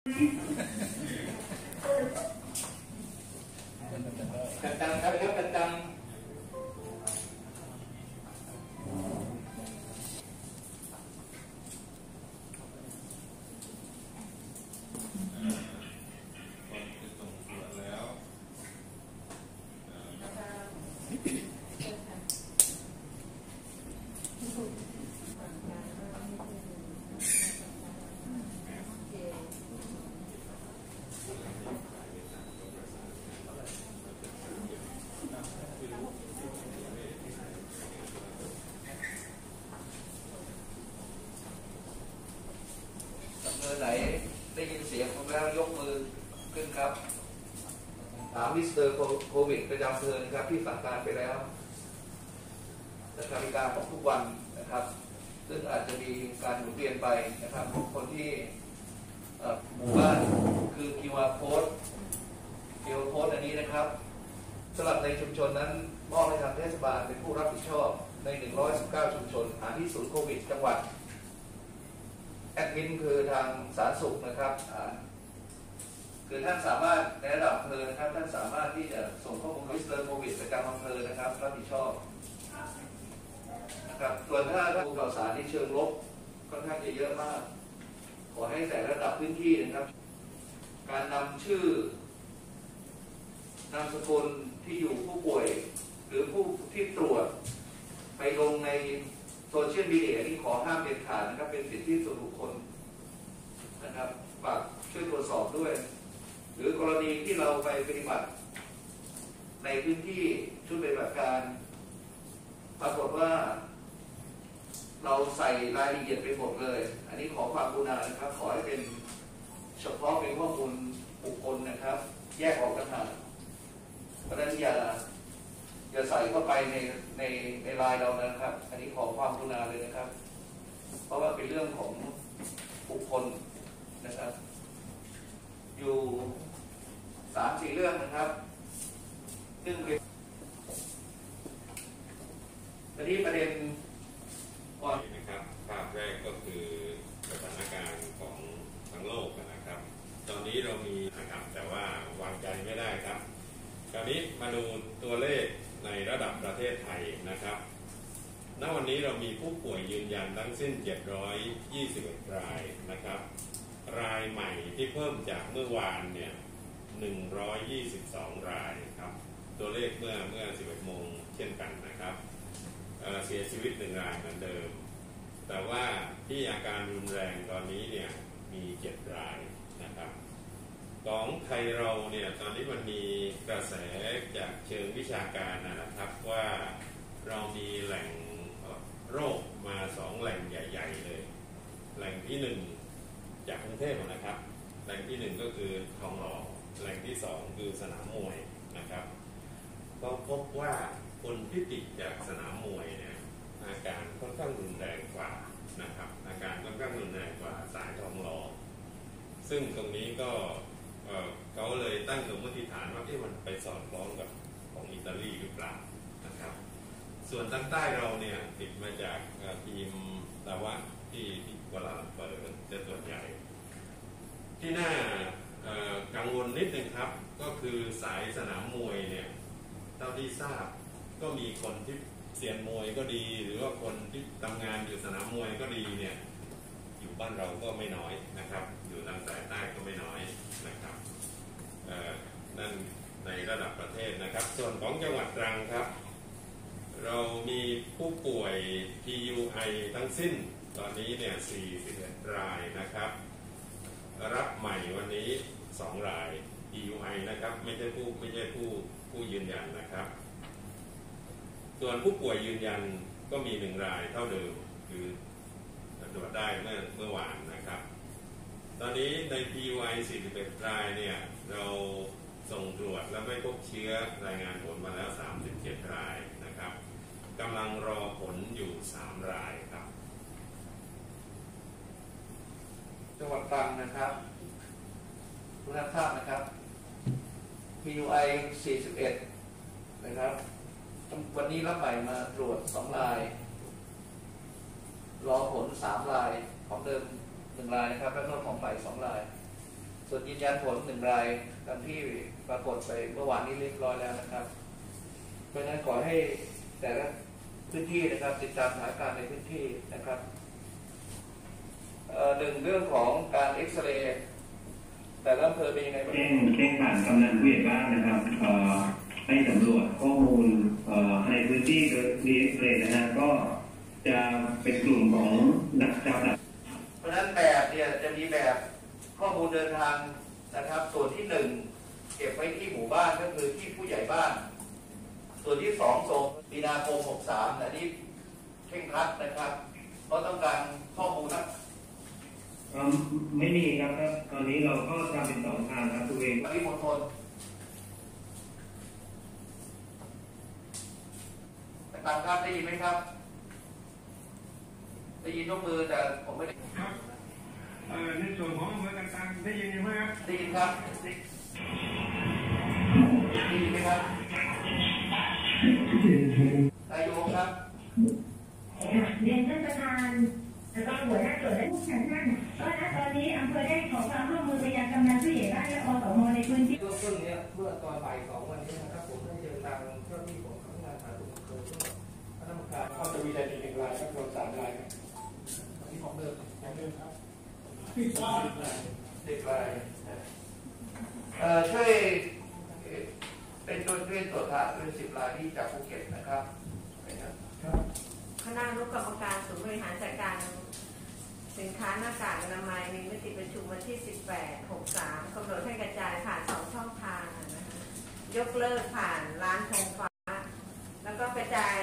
ดังๆครับดังๆไหนได้ยินเสียงผมแล้วยกมือขึ้นครับถามมิสเตอร์โควิดประจำอำเภอนะครับที่สั่งการไปแล้วนะครับมีการของทุกวันนะครับซึ่งอาจจะมีการหมุนเวียนไปนะครับคนที่หมู่บ้านคือ QR code อันนี้นะครับสำหรับในชุมชนนั้นมอบให้ทางเทศบาลเป็นผู้รับผิดชอบใน119ชุมชนที่ศูนย์โควิดจังหวัดแอดมินคือทางสาธารณสุขนะครับคือท่านสามารถในระดับอำเภอนะครับท่านสามารถที่จะส่งข้อมูลวิสเตอร์โควิดประจำอำเภอนะครับรับผิดชอบนะครับส่วนถ้าดูข่าวสารในเชิงลบค่อนข้างจะเยอะมากขอให้แต่ระดับพื้นที่นะครับการนำชื่อนามสกุลที่อยู่ผู้ป่วยหรือผู้ที่ตรวจไปลงในโซเชียลมีเดียนี่ขอห้ามเด็ดขาดนะครับเป็นสิทธิส่วนบุคคลนะครับฝากช่วยตรวจสอบด้วยหรือกรณีที่เราไปปฏิบัติในพื้นที่ชุดปฏิบัติการปรากฏว่าเราใส่รายละเอียดไปหมดเลยอันนี้ขอความกรุณานะครับขอให้เป็นเฉพาะเป็นข้อมูลบุคคลนะครับแยกออกกันหากเพราะฉะนั้นอย่าใส่เข้าไปในไลน์เรานะครับอันนี้ขอความกรุณาเลยนะครับเพราะว่าเป็นเรื่องของบุคคลนะครับอยู่3-4 เรื่องนะครับซึ่งเป็นประเด็นก่อนนะครับภาพแรกก็คือสถานการณ์ของทั้งโลกนะครับตอนนี้เรามีนะครับแต่ว่าวางใจไม่ได้ครับคราวนี้มาดูตัวเลขในระดับประเทศไทยนะครับณวันนี้เรามีผู้ป่วยยืนยันทั้งสิ้น721 รายนะครับรายใหม่ที่เพิ่มจากเมื่อวานเนี่ย122 รายครับตัวเลขเมื่อ11 โมงเช่นกันนะครับเสียชีวิต1 รายเหมือนเดิมแต่ว่าที่อาการรุนแรงตอนนี้เนี่ยมี7 รายนะครับของไทยเราเนี่ยตอนนี้มันมีกระแสจากเชิงวิชาการนะครับว่าเรามีแหล่งโรคมา2 แหล่งใหญ่ๆเลยแหล่งที่1จากกรุงเทพนะครับแหล่งที่1ก็คือทองหล่อแหล่งที่2คือสนามมวยนะครับก็พบว่าคนที่ติดจากสนามมวยเนี่ยอาการค่อนข้างรุนแรงกว่านะครับอาการค่อนข้างรุนแรงกว่าสายทองหล่อซึ่งตรงนี้ก็เขาเลยตั้งสมมติฐานว่าที่มันไปสอดคล้องกับของอิตาลีหรือเปล่านะครับส่วนทางใต้เราเนี่ยติดมาจากทีมดาวะที่กัวลาลัมเปอร์จะส่วนใหญ่ที่น่ากังวลนิดนึงครับก็คือสายสนามมวยเนี่ยเท่าที่ทราบก็มีคนที่เซียนมวยก็ดีหรือว่าคนที่ทำงานอยู่สนามมวยก็ดีเนี่ยอยู่บ้านเราก็ไม่น้อยนะครับอยู่ทางสายใต้ก็ไม่น้อยนะครับนั่นในระดับประเทศนะครับส่วนของจังหวัดตรังครับเรามีผู้ป่วย PUI ทั้งสิ้นตอนนี้เนี่ย41 รายนะครับรับใหม่วันนี้2 ราย PUI นะครับไม่ใช่ผู้ยืนยันนะครับส่วนผู้ป่วยยืนยันก็มี1 รายเท่าเดิมคือตรวจได้เมื่อวานนะครับตอนนี้ใน PUI 41 รายเนี่ยเราส่งตรวจแล้วไม่พบเชื้อรายงานผลมาแล้ว37 รายนะครับกำลังรอผลอยู่3 รายครับจังหวัดตรังนะครับทุกท่านทราบนะครับ PUI 41 นะครับวันนี้รับใหม่มาตรวจ2 รายรอผล3 รายของเดิม1 รายนะครับแล้วก็ของใหม่2 รายส่วนยืนยันผล1 รายตามที่ปรากฏไปเมื่อวานนี้เรียบร้อยแล้วนะครับเพราะฉะนั้นขอให้แต่ละพื้นที่นะครับติดตามสถานการณ์ในพื้นที่นะครับหนึ่งเรื่องของการเอ็กซเรย์แต่ละอำเภอเป็นยังไงบ้างแจ้งผ่านกำนันผู้ใหญ่บ้านนะครับให้สำรวจข้อมูลในพื้นที่โดยดีเอ็กซเรย์นะฮะก็จะเป็นกลุ่มของนักชาวนาเพราะฉะนั้นแบบเนี่ยจะมีแบบข้อมูลเดินทางนะครับส่วนที่1เก็บไว้ที่หมู่บ้านก็คือที่ผู้ใหญ่บ้านส่วนที่2ส่งมีนาคม63อันนี้เคร่งครัดนะครับเพราะต้องการข้อมูลนะไม่มีครับตอนนี้เราก็ทำเป็น2 ทางครับตัวเองปริมณฑลต่างครับได้ยินไหมครับได้ยินยกมือแต่ผมไม่ได้ครับในส่วนของอำเภอต่างๆได้ยินไหมครับได้ยินครับได้ยินไหมครับนายกครับเรียนท่านประธานแล้วก็หัวหน้าส่วนและผู้แทนท่านก็ณตอนนี้อำเภอได้ขอความร่วมมือไปยังกำนันผู้ใหญ่บ้านและอสมในพื้นที่เรื่องนี้เมื่อตอนบ่าย2วันนี้นะครับผมได้เจอทางเจ้าหน้าที่ของสำนักงานสาธารณสุขอำเภอซึ่งคณะกรรมการก็จะมีรายละเอียด1 รายครับรวม3 รายครับที่ของเดิมครับเด็กรายช่วยเป็นตัวเพื่อนตัวทางเป็น10 รายที่จากภูเก็ตนะครับคณะอนุกรรมการศูนย์บริหารจัดการสินค้าหน้ากากอนามัยมีมติประชุมวันที่ 18/63 กำหนดให้กระจายผ่าน2 ช่องทางนะคะยกเลิกผ่านร้านธงฟ้าแล้วก็กระจาย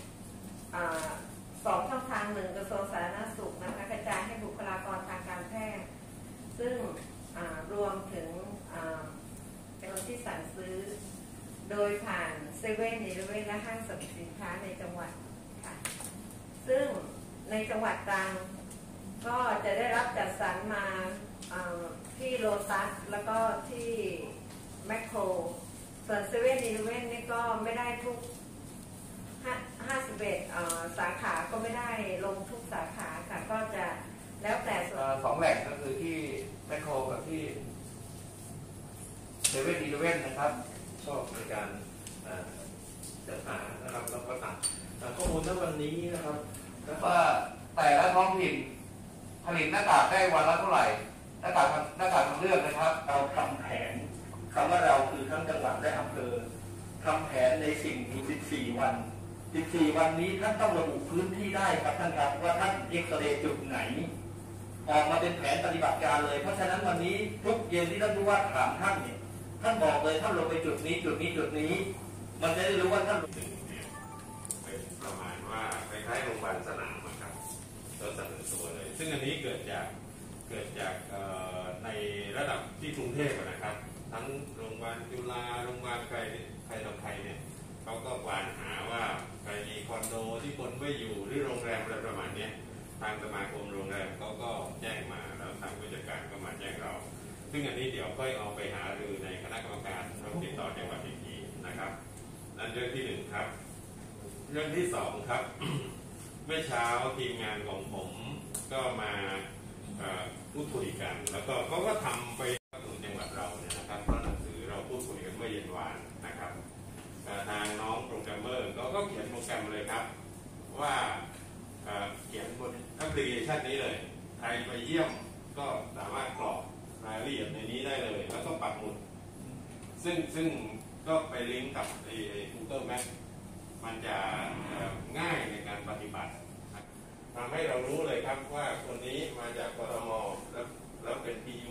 2 ช่องทาง1กระทรวงสาธารณสุขนะคะกระจายให้บุคลากรทางการแพทย์ซึ่งรวมถึงเป็นคนที่สั่งซื้อโดยผ่านเซเว่นอีเลฟเว่นและห้างสรรพสินค้าในจังหวัดค่ะซึ่งในจังหวัดตรังก็จะได้รับจัดสรรมาที่โลตัสแล้วก็ที่แมคโครส่วนเซเว่นอีเลฟเว่นนี่ก็ไม่ได้ทุก51สาขาก็ไม่ได้ลงทุกสาขาค่ะก็จะแล้วแต่ 2 แหล่งก็คือที่แมคโครกับที่เซเว่นอีเลฟเว่นนะครับชอบในการจัดหานะครับแล้วก็ตัดข้อมูลในวันนี้นะครับว่าแต่ละท้องถิ่นผลิตหน้ากากได้วันละเท่าไหร่หน้ากากทางเลือกนะครับเราทำแผนคำว่าเราคือทั้งจังหวัดและอำเภอทำแผนในสิ่งที่14 วัน14 วันนี้ท่านต้องระบุพื้นที่ได้ครับท่านครับว่าท่านเอ็กซเรย์จุดไหนออกมาเป็นแผนปฏิบัติการเลยเพราะฉะนั้นวันนี้ทุกเย็นที่ท่านรู้ว่าถามท่านเนี่ยท่านบอกเลยท่านลงไปจุดนี้จุดนี้จุดนี้มันจะได้รู้ว่าท่านเป็นประมาณว่าคล้ายๆโรงพยาบาลสนามครับตัวสั่นตัวเลยซึ่งอันนี้เกิดจากในระดับที่กรุงเทพนะครับทั้งโรงพยาบาลจุฬาโรงพยาบาลใครต่อใครเนี่ยเขาก็กวานหาว่าใครมีคอนโดที่คนไม่อยู่หรือโรงแรมอะไรประมาณนี้ทางสมาคมโรงแรมเขาก็แจ้งมาแล้วทางผู้จัดการก็มาแจ้งเราซึ่งอันนี้เดี๋ยวค่อยเอาไปหารือในคณะกรรมการโรคติดต่อจังหวัดอีกทีนะครับนั่นเรื่องที่1ครับเรื่องที่2ครับ เมื่อเช้าทีมงานของผมก็มาพูดคุยกันแล้วก็เขาก็ทำไปถึงจังหวัดเราเนี่ยนะครับเพราะหนังสือเราพูดคุยกันเมื่อเย็นวานนะครับทางน้องโปรแกรมเมอร์ก็เขียนโปรแกรมเลยครับว่าเขียนบนแอปพลิเคชันนี้เลยใครไปเยี่ยมก็สามารถกรอกรายละเอียดในนี้ได้เลยแล้วก็ปักหมุดซึ่งก็ไปลิงก์กับไอ้ Google Map มันจะง่ายในการปฏิบัติทำให้เรารู้เลยครับว่าคนนี้มาจากกทมแล้วเป็น PU